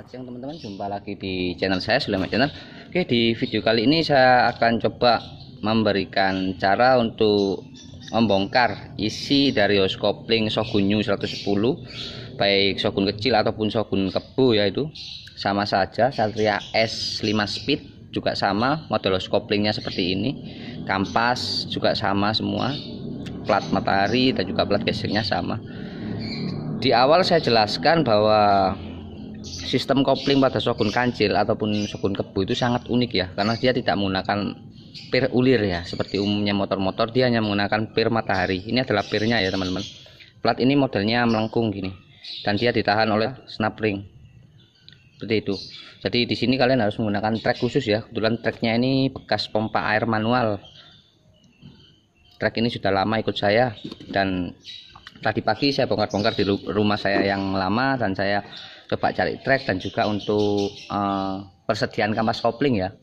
Selamat siang teman-teman, jumpa lagi di channel saya Sulaiman Channel. Oke, di video kali ini saya akan coba memberikan cara untuk membongkar isi dari hose kopling Shogun New 110, baik Shogun kecil ataupun Shogun kebo, yaitu sama saja. Satria S5 speed juga sama, model hose koplingnya seperti ini, kampas juga sama semua, plat matahari dan juga plat geseknya sama. Di awal saya jelaskan bahwa sistem kopling pada Shogun kancil ataupun Shogun kebo itu sangat unik ya, karena dia tidak menggunakan pir ulir ya seperti umumnya motor-motor. Dia hanya menggunakan pir matahari. Ini adalah pirnya ya teman-teman. Plat ini modelnya melengkung gini dan dia ditahan oleh snap ring seperti itu. Jadi di sini kalian harus menggunakan trek khusus ya. Kebetulan treknya ini bekas pompa air manual. Trek ini sudah lama ikut saya, dan tadi pagi saya bongkar-bongkar di rumah saya yang lama, dan saya coba cari trek dan juga untuk persediaan kampas kopling ya,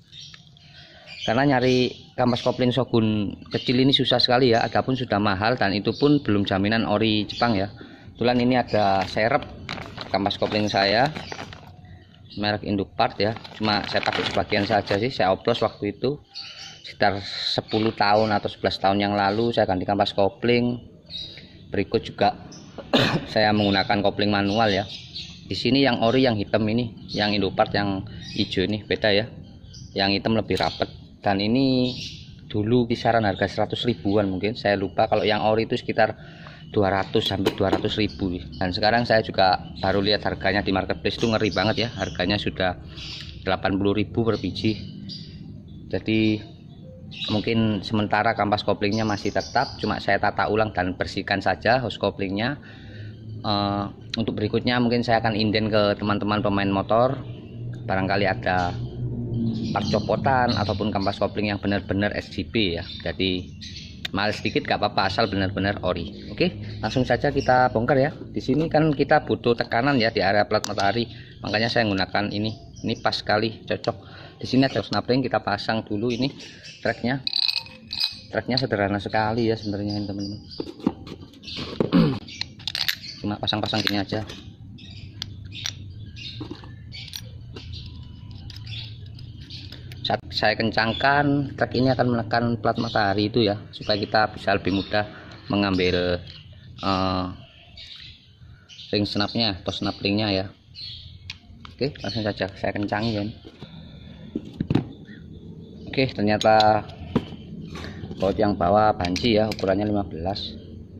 karena nyari kampas kopling Shogun kecil ini susah sekali ya, adapun sudah mahal dan itu pun belum jaminan ori Jepang ya. Kebetulan ini ada serep kampas kopling saya merek Indopart ya, cuma saya pakai sebagian saja sih. Saya oplos waktu itu sekitar 10 tahun atau 11 tahun yang lalu saya ganti kampas kopling. Berikut juga saya menggunakan kopling manual ya. Di sini yang ori yang hitam ini, yang Indopart yang hijau ini beda ya. Yang hitam lebih rapet, dan ini dulu kisaran harga 100 ribuan mungkin, saya lupa. Kalau yang ori itu sekitar 200 sampai 200 ribu. Dan sekarang saya juga baru lihat harganya di marketplace itu ngeri banget ya. Harganya sudah 80 ribu per biji. Jadi mungkin sementara kampas koplingnya masih tetap, cuma saya tata ulang dan bersihkan saja hose koplingnya. Untuk berikutnya mungkin saya akan inden ke teman-teman pemain motor, barangkali ada part copotan ataupun kampas kopling yang benar-benar SGB ya. Jadi mahal sedikit gak apa-apa asal benar-benar ori. Oke, langsung saja kita bongkar ya. Di sini kan kita butuh tekanan ya di area plat matahari, makanya saya menggunakan ini pas sekali, cocok. Di sini ada snap ring, kita pasang dulu ini treknya sederhana sekali ya sebenarnya ini teman-teman. Cuma pasang-pasang gini aja. Saat saya kencangkan, trek ini akan menekan plat matahari itu ya, supaya kita bisa lebih mudah mengambil ring snapnya atau snap ringnya ya. Oke, langsung saja saya kencangin. Oke, ternyata baut yang bawah banci ya, ukurannya 15.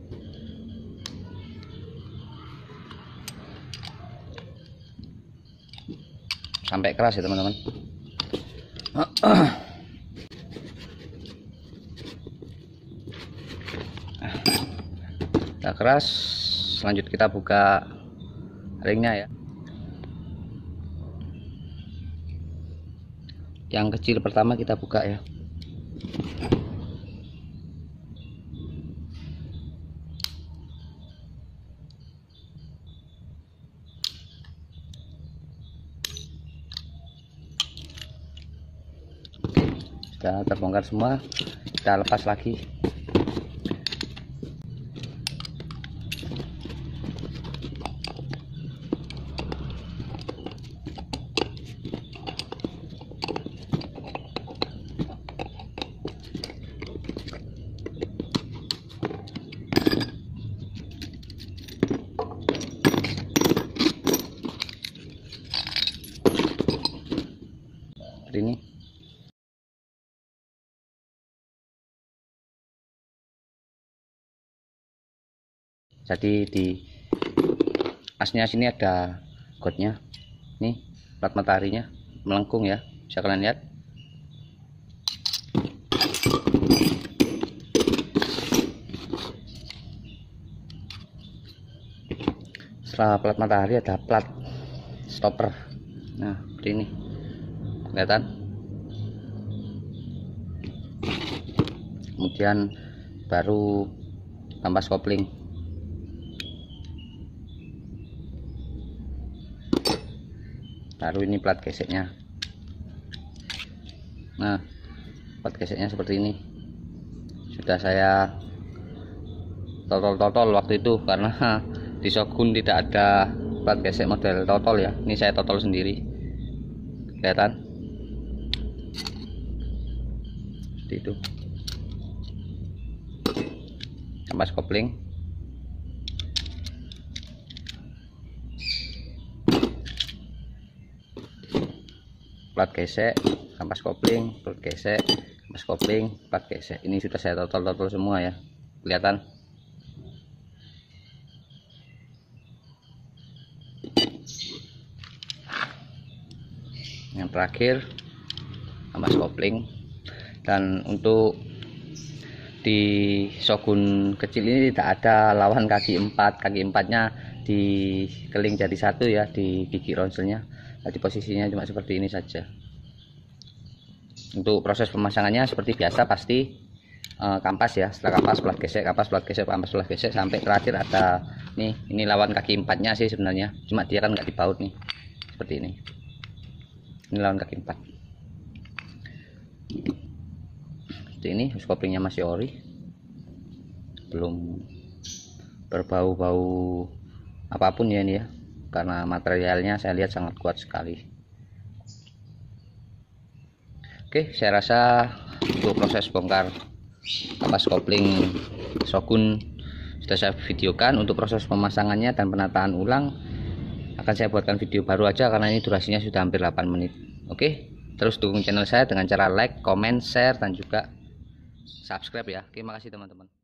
Sampai keras ya teman-teman. Udah keras, lanjut kita buka ringnya ya. Yang kecil pertama kita buka ya. Sudah terbongkar semua, kita lepas lagi. Seperti ini. Jadi di asnya sini ada godnya, nih plat mataharinya melengkung ya, bisa kalian lihat. Setelah plat matahari ada plat stopper, nah seperti ini, kelihatan. Kemudian baru kampas kopling. Baru ini plat geseknya. Nah, plat geseknya seperti ini. Sudah saya totol waktu itu, karena di Shogun tidak ada plat gesek model totol ya. Ini saya totol sendiri, kelihatan seperti itu. Kampas kopling, plat gesek, kampas kopling, plat gesek, kampas kopling, plat gesek. Ini sudah saya totol semua ya, kelihatan. Yang terakhir kampas kopling. Dan untuk di Shogun kecil ini tidak ada lawan kaki 4. Kaki 4-nya dikeling jadi satu ya di gigi ronselnya. Jadi posisinya cuma seperti ini saja. Untuk proses pemasangannya seperti biasa, pasti kampas ya. Setelah kampas plat gesek, kampas plat gesek, kampas plat gesek, sampai terakhir ada nih. Ini lawan kaki 4-nya sih sebenarnya, cuma dia kan nggak dibaut nih, seperti ini. Ini lawan kaki 4. Ini hose koplingnya masih ori, belum berbau-bau apapun ya ini ya, karena materialnya saya lihat sangat kuat sekali. Oke, saya rasa untuk proses bongkar kampas kopling Shogun sudah saya videokan. Untuk proses pemasangannya dan penataan ulang akan saya buatkan video baru aja, karena ini durasinya sudah hampir 8 menit. Oke, terus dukung channel saya dengan cara like, comment, share, dan juga subscribe ya. Terima kasih teman-teman.